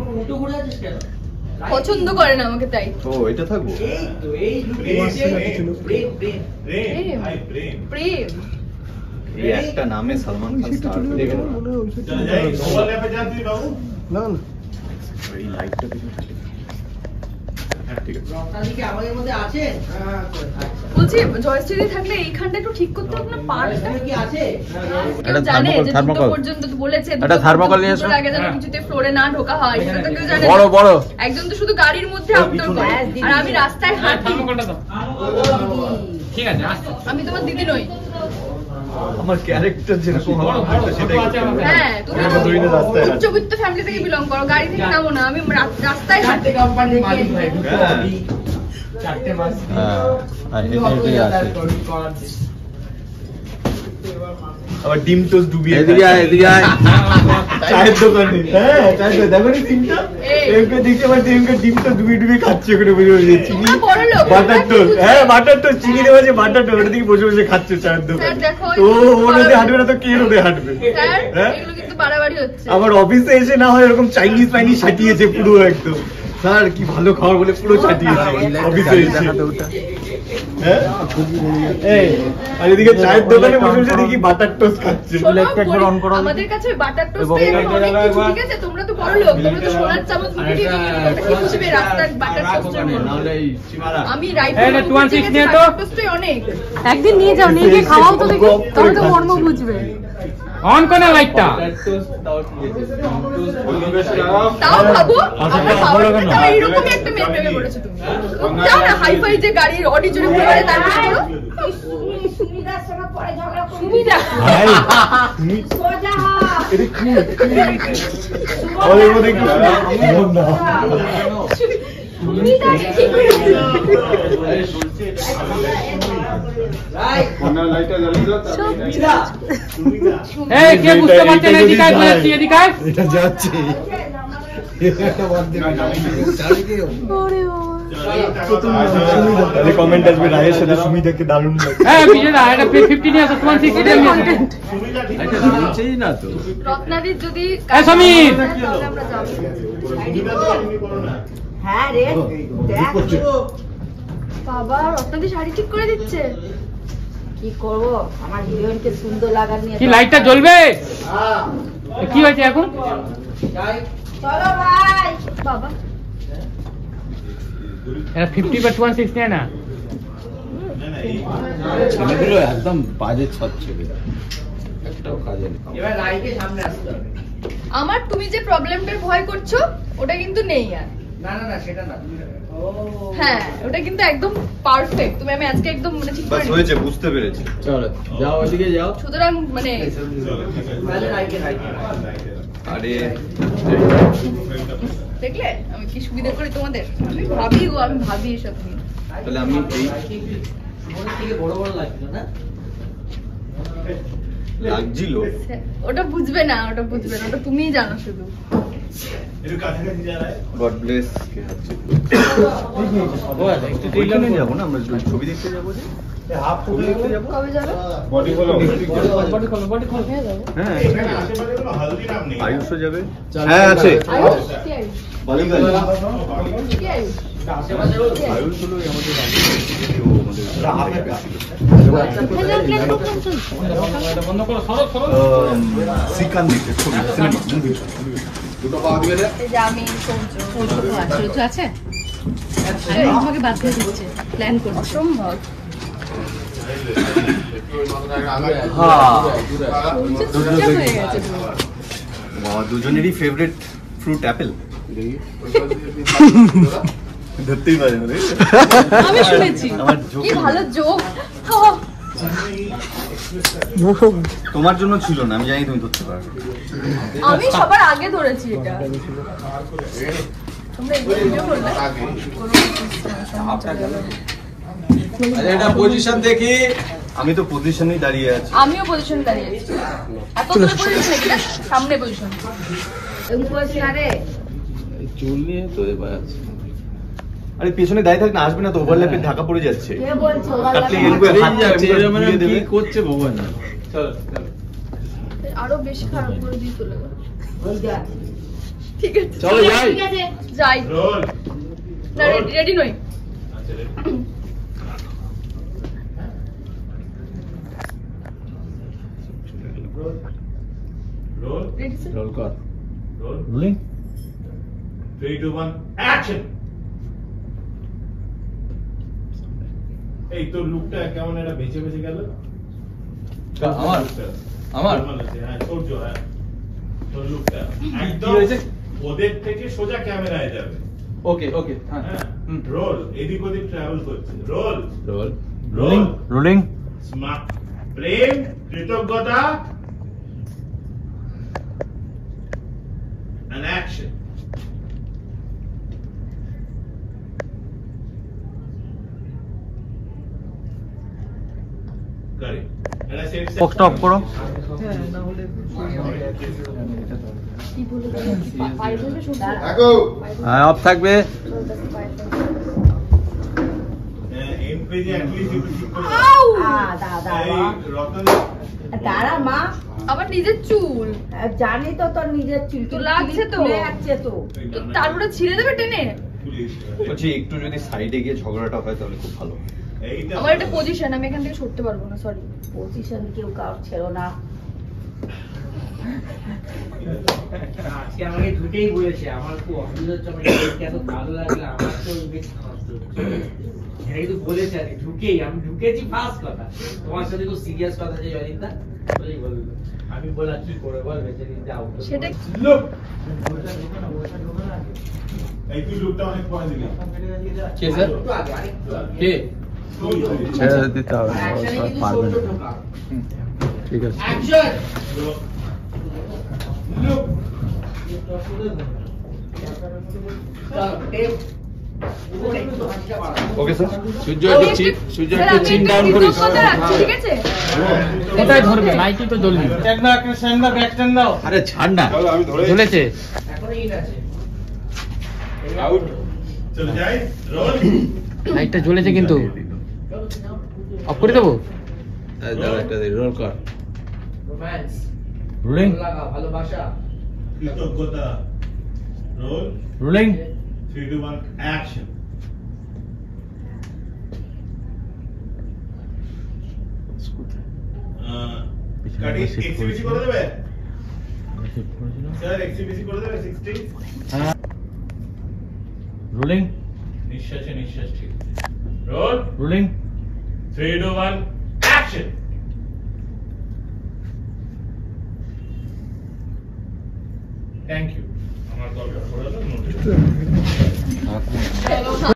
পছন্দ করে না আমাকে তাই। ও এটা থাকবো। প্রেম এই একটা নামে সালমান খান স্টার না না এই লাইটটা দেখে ঠিক আছে। বলছি জয়শ্রী থাকলে এইখানটা একটু ঠিক করতে হবে না, পার্টটা কি আছে এটা জানে যে থার্মোকল পর্যন্ত বলেছে এটা থার্মোকল নিয়ে এসো, আগে যেন কিছুতে ফ্লোরে না ঢোকা হয় সেটা তো কেউ জানে বড় বড় একজন তো শুধু গাড়ির মধ্যে আউটডোর করে আর আমি রাস্তায় হাঁটি। থার্মোকলটা দাও। ঠিক আছে আমি তোমার দিদি নই। আমার ক্যারেক্টার যেরকম সেটাই হ্যাঁ তুমি উচ্চবিত্ত ফ্যামিলি থেকে বিলং করো, গাড়ি থেকে নামো না, আমি রাস্তায় হাঁটি। কোম্পানির মালিক ভাই চারটে মাস আবার ডিম টোস্ট ডুবিয়ে এদিকে আয় এদিকে আয় চায়ের দোকানে। হ্যাঁ চায়ের দেখো নি ডিমটা এমকে দেখতে পাচ্ছি এমকে ডিমটা ডুবিয়ে ডুবিয়ে খাচ্ছে ওখানে বসে বসে চিনি বাটার টোস্ট। হ্যাঁ বাটার টোস্ট চিনি দেওয়া যে বাটার টোস্ট ওটা দিকে বসে বসে খাচ্ছে চায়ের দোকানে। তো ওনাতে হাঁটবে না তো কে রোদে হাঁটবে? হ্যাঁ এগুলো কিন্তু বাড়াবাড়ি হচ্ছে। আমার অফিসে এসে না হয় এরকম চাইনিজ ফাইনিজ সাটিয়েছে পুরো একদম। স্যার কি ভালো খাবার বলে পুরো চাটিয়েছে অফিসে এসে। হ্যাঁ এই আর এদিকে চায়ের দোকানে বসে বসে দেখি বাটার টোস্ট খাচ্ছে। একবার অন করো। আমাদের কাছে বাটার টোস্ট অনেক কিছু, ঠিক আছে? তোমরা তো বড় লোক, তোমরা তো সোনার চামচ মুখে দিয়ে কি বুঝবে রাস্তার বাটার টোস্ট? আমি রাইট এই 26 নিয়ে তো টোস্টই অনেক। একদিন নিয়ে যাও, নিয়ে গিয়ে খাওয়াও তো দেখি, তবে তো মর্ম বুঝবে। অন করো লাইটটা। তাও খাবো আমরা খাবো না, এইরকম একটা মেয়ে প্রেমে পড়েছো তুমি। যাও না হাইফাই যে গাড়ির অডি জুড়ে ঘুরে বেড়ায় তার কিছু করো। সুবিধার সঙ্গে পরে ঝগড়া করো। সুবিধা ভাই তুমি সোজা এটা কি ওরে ওরে কি না সুবিধা ঠিক করে আরে শুনছে রাই কোনা লাইটটা জ্বালিয়ে দাও সুবিধা এই কে বুঝতে পারছেন এদিকে আয় বলছি এদিকে আয় এটা যাচ্ছে এটা বাদ দে ওরে তাহলে কমেন্ট আসবে রায়ের সাথে সুমিতাকে দারুণ লাগে। হ্যাঁ বিজয় দা এটা 50 নিয়ে আসো 26 এটা কন্টেন্ট সুমিতা এটা নিচেই না তো রত্নাদির যদি এই সমীর তাহলে আমরা যাব। হ্যাঁ রে দেখ বাবা রত্নাদি শাড়ি ঠিক করে দিচ্ছে। কি করব, আমার হিরোইনকে সুন্দর লাগার নিয়ে কি লাইটটা জ্বলবে? কি হয়েছে এখন? চলো ভাই বাবা এটা 50 বা 26 নিয়ে না ছেলেগুলো একদম বাজে ছচ্ছে একটাও কাজে নেই। এবার লাইটে সামনে আসতে হবে। আমার তুমি যে প্রবলেমটার ভয় করছো ওটা কিন্তু নেই আর। না না না সেটা না। হ্যাঁ ওটা কিন্তু একদম পারফেক্ট। তুমি আমি আজকে একদম মানে ঠিক করে বাস হয়েছে বুঝতে পেরেছি। চলো যাও ওইদিকে যাও। সুতরাং মানে তাহলে লাইটে আরে দেখলে আমি কি সুবিধা করি তোমাদের। আমি ভাবি গো, আমি ভাবি এসব নিয়ে। তাহলে আমি এই মনে থেকে বড় বড় লাগছিল না? লাগছিল ওটা বুঝবে না, ওটা বুঝবে না, ওটা তুমিই জানো শুধু। গড ব্লেস কে হচ্ছে একটু ওইখানে যাবো না আমরা ছবি দেখতে যাবো যে ছবি দেখতে যাবো। কবে যাবে? বডি খোলো বডি খোল হ্যাঁ আয়ুষও যাবে। হ্যাঁ আছে আয়ুষ কি আয়ুষ? বালিগঞ্জ কি আয়ুষ? আয়ুষ হলো আমাদের বন্ধ করো সরো সরো শ্রীকান্ত দিকে ছবি সিনেমা মুভি দুটো পাওয়া দিবে রে। এই যে আমি সৌর্য আছে আমি তোমাকে বাদ দিয়ে দিচ্ছি, প্ল্যান করছি। অসম্ভব। দুজনেরই ফেভারিট ফ্রুট অ্যাপেল ধরতেই পারে না। আমি শুনেছি কি ভালো জোক। তোমার জন্য ছিল না, আমি জানি তুমি ধরতে পারবে। আমি সবার আগে ধরেছি এটা। তোমরা এই ভিডিও করলে এটা পজিশন দেখি। আমি তো পজিশনেই দাঁড়িয়ে আছি। আমিও পজিশন দাঁড়িয়ে আছি। এত দূরে পজিশন নাকি না? সামনে পজিশন। চুল নিয়ে তো এবার আরে পেছনে দাঁড়িয়ে থাক না, আসবে না তো, ওভারল্যাপে ঢাকা পড়ে যাচ্ছে। কে বলছো কি করছে ভগবান। আরো বেশি খারাপ করে দিয়ে চলে গেল। ঠিক আছে চলো যাই। ঠিক আছে যাই রোল না রেডি নই আচ্ছা ready roll ready sir roll কর। রোল রোলিং 3 2 1 অ্যাকশন এই তোর লুকটা কেমন এটা বেঁচে বেঁচে গেল আমার আমার হ্যাঁ তোর জো হ্যাঁ তোর লুকটা কি একদম হয়েছে? ওদের থেকে সোজা ক্যামেরায় যাবে ওকে ওকে হ্যাঁ হ্যাঁ রোল এদিক ওদিক ট্রাভেল করছে roll roll roll rolling smart প্রেম কৃতজ্ঞতা and action করে এটা সেট বক্সটা অফ করো কি বলে পায়ে ধরে শুনতে হ্যাঁ অফ থাকবে এম পেজে at least একটু ঠিক করে আউ দাদা এই রতন দাঁড়া মা আমার নিজের চুল জানি তো তোর নিজের চুল তো লাগছে তো। লাগছে তো তো তারপরে ছিঁড়ে দেবে টেনে পুলিশ বলছি একটু যদি সাইডে গিয়ে ঝগড়াটা হয় তাহলে খুব ভালো হয়। এইটা আমার একটা পজিশন আমি এখান থেকে সরতে পারবো না সরি পজিশন কেউ কাউ ছিল না আজকে আমাকে ঢুকেই বলেছে আমার খুব অসুবিধা হচ্ছে আমার দেখতে এত ভালো লাগলো আমার তো ইনভেস্ট নষ্ট হচ্ছে এটা কিন্তু বলেছে আর কি, ঢুকেই আমি ঢুকেছি ফার্স্ট কথা তোমার সাথে খুব সিরিয়াস কথা যে জয়িতা বলেই বললো আমি বলা কি করে বল বেঁচে দিন যাও সেটা লুক এই তুই লুকটা অনেক পরে দিলি কে স্যার কে ছেড়ে দিতে হবে পারবে না ঠিক আছে action look okay sir Surya আমি একটু চিন একটু- সূর্য স্যার, একটু আমি চিন একটু ডাউন করিস কৃতজ্ঞতা রাখছি, ঠিক আছে কোথায় ধরবে লাইটই তো জ্বলবে আরে ছাড় না আমি ধরে জ্বলেছে এখন ইন আছে আউট চলে যাই রোল লাইটটা জ্বলেছে কিন্তু অফ করে দেবো দাঁড়া একটা রোল কর রোম্যান্স রোলিং লাগা ভালোবাসা কৃতজ্ঞতা রোল রোলিং 3 2 1 অ্যাকশন কাটি এক্সিবিসি করে দেবে স্যার এক্সিবিসি করে দেবে 60 রোলিং নিঃশ্বাসে নিঃশ্বাস ঠিক roll rolling 3 2 1 action thank you আমার দরকার পড়লো নোটিস